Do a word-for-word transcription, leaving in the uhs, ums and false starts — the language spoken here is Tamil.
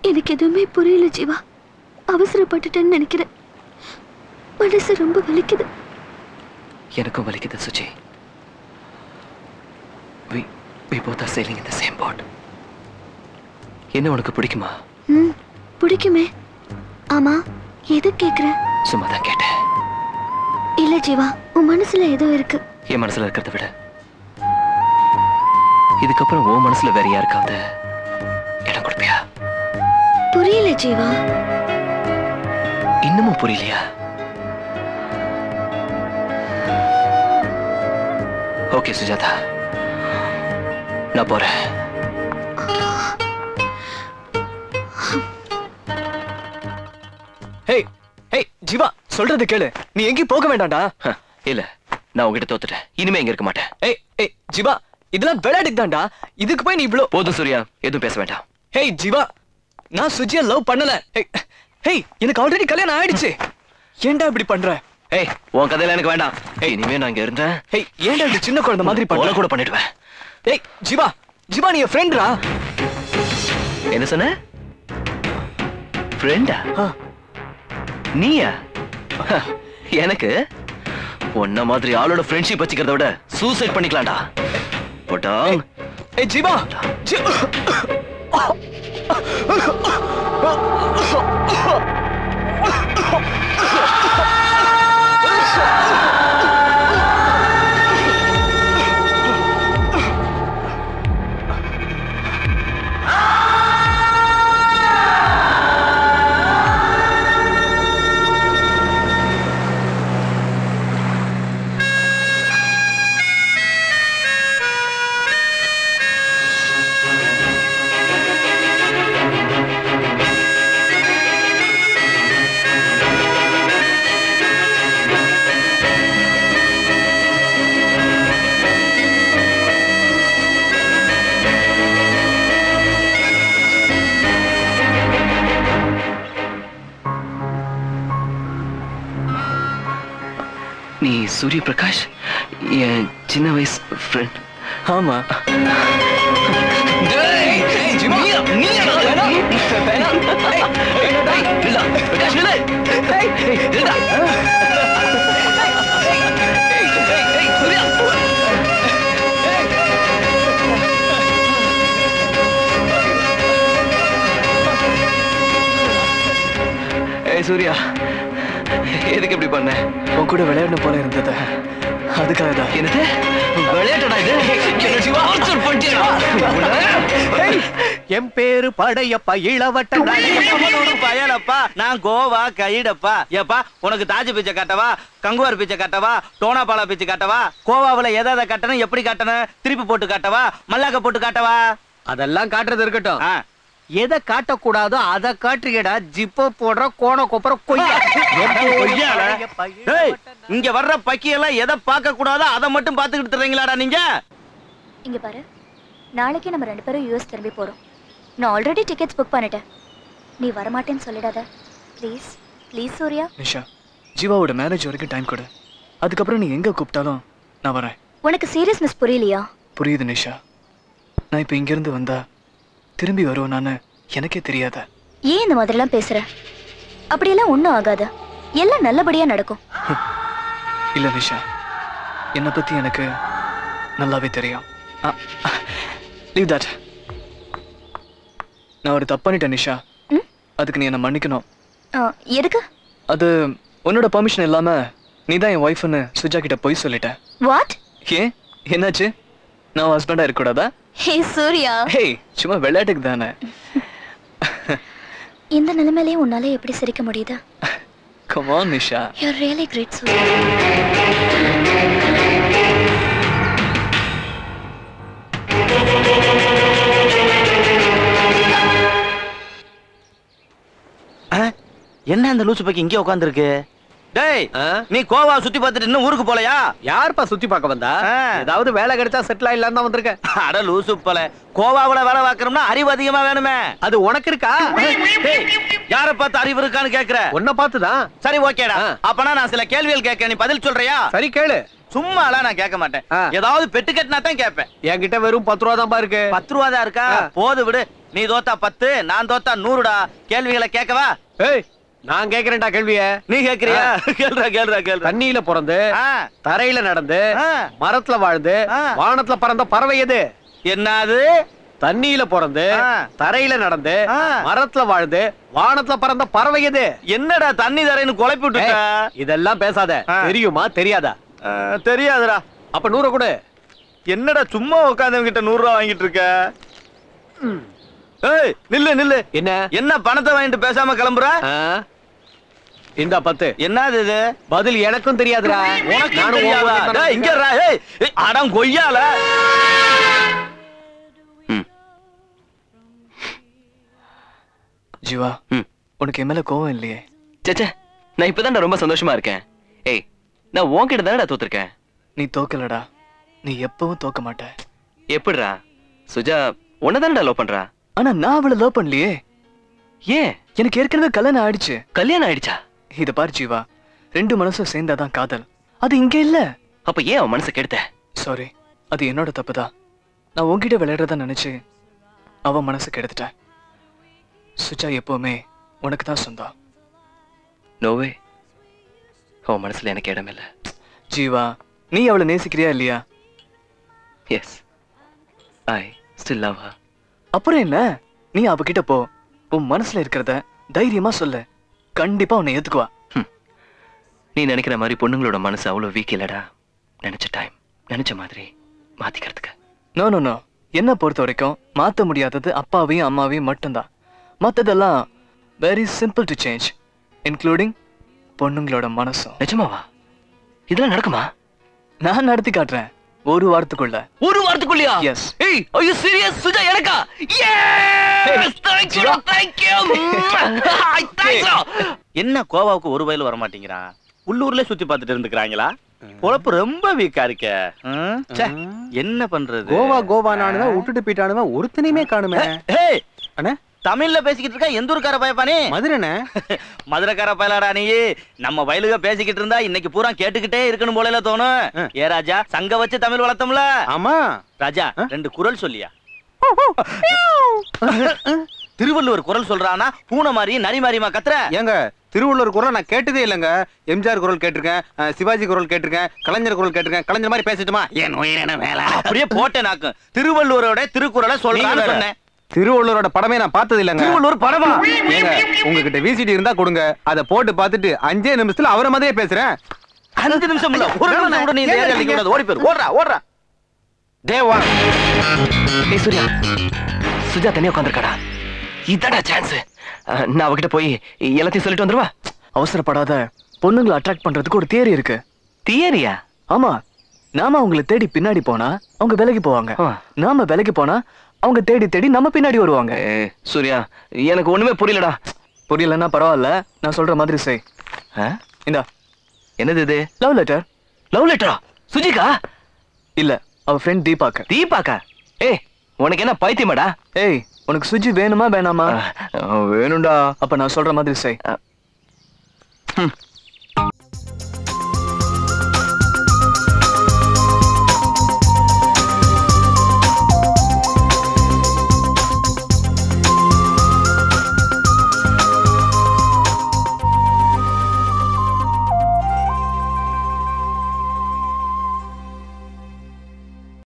எனக்கு எதுவுமே புரியல ஜீவா. அவசரப்பட்டுட்டேன்னு நினைக்கிறேன். மனசு ரொம்ப வலிக்குது. எனக்கும் வலிக்குது Suji. we we both are sailing in the same boat. என்ன உனக்கு பிடிக்குமா? ம், பிடிக்குமே. ஆமா, எது கேக்குற? சும்மா தான் கேட்டேன். இல்ல ஜீவா, உன் மனசுல ஏதோ இருக்கு. என் மனசுல இருக்கிறத விட இதுக்கப்புறம் உன் மனசுல வேற யாருக்காவது இடம் கொடுப்பியா? புரியல ஜீவா. இன்னமும் புரியலையா? ஓகே சுஜாதா, நான் போறேன். ஹேய் ஹேய் ஜீவா, சொல்றது கேளு. நீ எங்கேயும் போக வேண்டாம்டா. இல்ல, நான் உங்ககிட்ட தோத்துட்டேன். இனிமே இங்க இருக்க மாட்டேன். ஏய் ஏய் ஜீவா, இதெல்லாம் விளையாட்டுக்கு தான்டா. இதுக்கு போய் நீ இவ்ளோ... போதும் சூர்யா, எதுவும் பேச வேண்டாம். ஹேய் ஜீவா, நான் சுஜியை லவ் பண்ணல. ஹேய், எனக்கு ஆல்ரெடி கல்யாணம் ஆயிடுச்சு. ஏன்டா இப்படி பண்ற? ஏய், உன் கதையில எனக்கு வேண்டாம். ஏய், இனிமே நான் இங்க இருந்தேன். ஏய், ஏன்டா இப்படி சின்ன குழந்தை மாதிரி பண்ற? கூட பண்ணிடுவேன். ஏய் ஜீவா, ஜீவா நீ என் ஃப்ரெண்ட்ரா. என்ன சொன்ன? ஃப்ரெண்டா? நீயா? எனக்கு உன்ன மாதிரி ஆளோட ஃப்ரெண்ட்ஷிப் வச்சுக்கிறத விட சூசைட் பண்ணிக்கலாம்டா. போட்டா. ஏய் ஜீவா, நீ சூரிய பிரகாஷ், என் சின்ன வயசு ஃப்ரெண்ட். ஆமா. சூர்யா, எதுக்கு இப்படி பண்ண? உன் கூட விளையாடணும் போல இருந்தது, அதுக்காக தான். என்னது விளையாட்டடா இது? என் பேரு படையப்பா, இளவட்ட பயலப்பா, நான் கோவா கைடப்பா. ஏப்பா, உனக்கு தாஜ் பிச்சை கட்டவா, கங்குவார் பிச்சை கட்டவா, டோனாபாலா பிச்சை கட்டவா, கோவாவில் எதை கட்டணும், எப்படி கட்டணும், திருப்பி போட்டு காட்டவா, மல்லாக்க போட்டு காட்டவா? அதெல்லாம் காட்டுறது இருக்கட்டும். எதை காட்டக்கூடாதோ அதை காட்டுறியடா. ஜிப்ப போடுற கோண கொப்பர கொய்யா. இங்க வர்ற பக்கியெல்லாம் எதை பார்க்க கூடாதோ அதை மட்டும் பார்த்துக்கிட்டு தர்றீங்களாடா நீங்க? இங்க பாரு, நாளைக்கு நம்ம ரெண்டு பேரும் யூஎஸ் திரும்பி போறோம். நான் ஆல்ரெடி டிக்கெட்ஸ் புக் பண்ணிட்டேன். நீ வரமாட்டேன்னு சொல்லிடாத ப்ளீஸ். ப்ளீஸ் சூர்யா. நிஷா, ஜீவாவோட மேரேஜ் வரைக்கும் டைம் கொடு. அதுக்கப்புறம் நீ எங்க கூப்பிட்டாலும் நான் வரேன். உனக்கு சீரியஸ்னஸ் புரியலையா? புரியுது நிஷா. நான் இப்ப இங்க இருந்து வந்தா திரும்பி வருவேன் நானு எனக்கே தெரியாத. ஏன் இந்த மாதிரிலாம் பேசுற? அப்படியெல்லாம் ஒன்றும் ஆகாது, எல்லாம் நல்லபடியா நடக்கும். இல்ல நிஷா, என்னை பத்தி எனக்கு நல்லாவே தெரியும். Leave that. நான் ஒரு தப்பு பண்ணிட்டேன் நிஷா. அதுக்கு நீ என்ன மன்னிக்கணும். எதுக்கு? அது உன்னோட பெர்மிஷன் இல்லாம நீ தான் என் ஒய்ஃப்னு சுஜா கிட்ட போய் சொல்லிட்டேன். வாட்? ஏன், என்னாச்சு? நான் ஹஸ்பண்டா இருக்க கூடாதா? ஹே சூர்யா. ஹே, சும்மா விளையாட்டுக்கு தானே. இந்த நிலைமையிலேயே உன்னால எப்படி சிரிக்க முடியுது? Come on Nisha. You're really great Surya. என்ன அந்த லூசு பக்கி இங்கே உட்கார்ந்திருக்கு? டேய், நீ கோவா சுத்தி பார்த்துட்டு இன்னும் ஊருக்கு போலையா? யார்ப்பா சுத்தி பார்க்க வந்தா? ஏதாவது வேலை கிடைச்சா செட்டில் ஆயிடலாம் தான் வந்திருக்கேன். அட லூசு போல, கோவாவுல வேலை பார்க்கணும்னா அறிவு அதிகமா வேணுமே. அது உனக்கு இருக்கா? யார பார்த்து அறிவு இருக்கான்னு கேக்குற? உன்னை பார்த்துதான். சரி ஓகேடா, அப்பனா நான் சில கேள்விகள் கேட்க, நீ பதில் சொல்றியா? சரி கேளு. சும்மாலாம் நான் கேட்க மாட்டேன். ஆ. ஏதாவது பெட்டு கட்டினா தான் கேட்பேன். என்கிட்ட வெறும் பத்து ரூபா தான் இருக்கு. பத்து ரூபா தான் இருக்கா? போது விடு. நீ தோத்தா பத்து, நான் தோத்தா நூறுடா. கேள்விகளை கேட்கவா? ஏய், நான் கேக்குறேன்டா கேள்விய. நீ கேக்குறியா? கேளுடா கேளுடா கேளுடா. தண்ணியில பிறந்து ஆ. தரையில நடந்து ஆ. மரத்துல வாழ்ந்து ஆ. வானத்துல பறந்த பறவை எது? என்னது? தண்ணியில பிறந்து ஆ. தரையில நடந்து ஆ. மரத்துல வாழ்ந்து வானத்துல பறந்த பறவை எது? என்னடா தண்ணி தரைன்னு குழப்பி விட்டுட்ட? ஏய், இதெல்லாம் பேசாத. ஆ. தெரியுமா தெரியாதா? ஆ, தெரியாதுடா. அப்ப நூறு கொடு. என்னடா சும்மா உட்கார்ந்தவங்க கிட்ட நூறு ரூபா வாங்கிட்டு இருக்க? ஏய் நில்லு நில்லு. என்ன என்ன பணத்தை வாங்கிட்டு பேசாம கிளம்புற? ஆ? இந்த பத்து. என்னது இது? பதில் எனக்கும் தெரியாதுடா. உனக்கு நானும் தெரியாதா? உங்களுக்கு டேய், இங்க இருடா. ஏய் ஏய், அடம் கொய்யால. ஜீவா, ம். உனக்கு என் மேல கோவம் இல்லையே? சேச்சே, நான் இப்பதான் ரொம்ப சந்தோஷமா இருக்கேன். ஏய், நான் உன்கிட்ட தானடா தோத்துருக்கேன். நீ தோக்கலடா. நீ எப்பவும் தோக்க மாட்ட. எப்படிடா? சுஜா உன்னதானடா லவ் பண்றா. ஆனா நான் அவளை லவ் பண்ணலையே. ஏன்? எனக்கு ஏற்கனவே கல்யாணம் ஆயிடுச்சு. கல்யாணம் ஆயிடுச்சா? இத பாரு ஜீவா, ரெண்டு மனசும் சேர்ந்தாதான் காதல். அது இங்க இல்ல. அப்ப ஏன் அவன் மனசை கெடுத்த? சாரி, அது என்னோட தப்புதான். நான் உன்கிட்ட விளையாடுறதா நினைச்சு அவன் மனசு கெடுத்துட்டேன். சுஜா எப்பவுமே உனக்கு தான் சொந்தம். நோவே, அவன் மனசுல எனக்கு இடம் இல்ல. ஜீவா, நீ அவளை நேசிக்கிறியா இல்லையா? Yes, I still love her. அப்புறம் என்ன, நீ அவகிட்ட போ. உன் மனசுல இருக்கிறத தைரியமா சொல்லு. கண்டிப்பா உன்னை ஏத்துக்குவா. நீ நினைக்கிற மாதிரி பொண்ணுங்களோட மனசு அவ்வளவு வீக் இல்லடா. நினைச்ச டைம் நினைச்ச மாதிரி மாத்திக்கிறதுக்கு. நோ நோ நோ, என்ன பொறுத்த வரைக்கும் மாத்த முடியாதது அப்பாவையும் அம்மாவையும் மட்டும்தான். மத்ததெல்லாம் very simple to change, including பொண்ணுங்களோட மனசும். நிஜமாவா? இதெல்லாம் நடக்குமா? நான் நடத்தி காட்டுறேன் ஒரு வாரத்துக்குள்ள. ஒரு வாரத்துக்குள்ளயா? எஸ். ஏய், are you serious? சுஜா எனக்கா? Yes! Thank you, thank you. Thanks. என்ன கோவாவுக்கு ஒரு வயல் வர மாட்டேங்கிறான்? உள்ளூர்ல சுத்தி பார்த்துட்டு இருந்துக்கிறாங்களா? பொழப்பு ரொம்ப வீக்கா இருக்க. என்ன பண்றது? கோவா கோவா நானுங்க விட்டுட்டு போயிட்டானுங்க. ஒருத்தனையுமே காணுமே. ஏய் அண்ணே, தமிழ்ல பேசிக்கிட்டு இருக்கா? எந்த ஊருக்கார பயப்பானே? மதுரைண்ணே. மதுரைக்கார பயலாடா நீ. நம்ம வயலுக பேசிக்கிட்டு இருந்தா இன்னைக்கு பூரா கேட்டுக்கிட்டே இருக்கணும் போல தோணும். ஏ ராஜா, சங்க வச்சு தமிழ் வளர்த்தோம்ல. ஆமா ராஜா, ரெண்டு குரல் சொல்லியா? திருவள்ளுவர் குரல் சொல்றானா பூனை மாதிரி நரி மாதிரிமா கத்துற? ஏங்க, திருவள்ளுவர் குரல் நான் கேட்டதே இல்லைங்க. எம்ஜிஆர் குரல் கேட்டிருக்கேன், சிவாஜி குரல் கேட்டிருக்கேன், கலைஞர் குரல் கேட்டிருக்கேன். கலைஞர் மாதிரி பேசிட்டுமா? ஏன் உயிரின வேலை அப்படியே போட்டேன் நாக்கு. திருவள்ளுவரோட திருக்குறளை சொல்றான்னு சொன்னேன். திருவள்ளுவரோட படமே நான் பார்த்தது இல்லைங்க. திருவள்ளுவர் படமா? ஏங்க, உங்ககிட்ட விசிடி இருந்தா கொடுங்க, அதை போட்டு பார்த்துட்டு அஞ்சே நிமிஷத்துல அவரை மாதிரியே பேசுறேன். அஞ்சு நிமிஷம் இல்ல, ஒரு நிமிஷம் கூட நீ இந்த ஏரியால நிக்க கூடாது. ஓடி போயிரு. ஓடுறா ஓடுறா. தேவா, ஏய் சூர்யா, சுஜா தனியா உட்காந்துருக்காடா. இதடா சான்ஸ். நான் அவகிட்ட போய் எல்லாத்தையும் சொல்லிட்டு வந்துருவா. அவசரப்படாத. பொண்ணுங்களை அட்ராக்ட் பண்றதுக்கு ஒரு தியரி இருக்கு. தியரியா? ஆமா, நாம அவங்களை தேடி பின்னாடி போனா அவங்க விலகி போவாங்க. ஆ. நாம விலகி போனா அவங்க தேடி தேடி நம்ம பின்னாடி வருவாங்க. ஏய் சூர்யா, எனக்கு ஒண்ணுமே புரியலடா. புரியலன்னா பரவாயில்ல, நான் சொல்ற மாதிரி செய். ஆ? இந்தா, என்னது இது? Love letter. லவ் லெட்டரா? சுஜிகா? இல்ல, அவ ஃப்ரெண்ட் தீபாக்கு. தீபாக்கா? ஏய், உனக்கு என்ன பைத்தியமாடா? ஏய், உனக்கு சுஜி வேணுமா வேணாமா? வேணும்டா. அப்ப நான் சொல்ற மாதிரி செய். ம்.